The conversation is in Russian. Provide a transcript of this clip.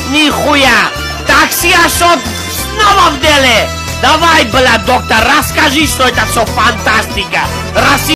Нихуя! Такси ашот снова в деле! Давай, бля, доктор, расскажи, что это все фантастика!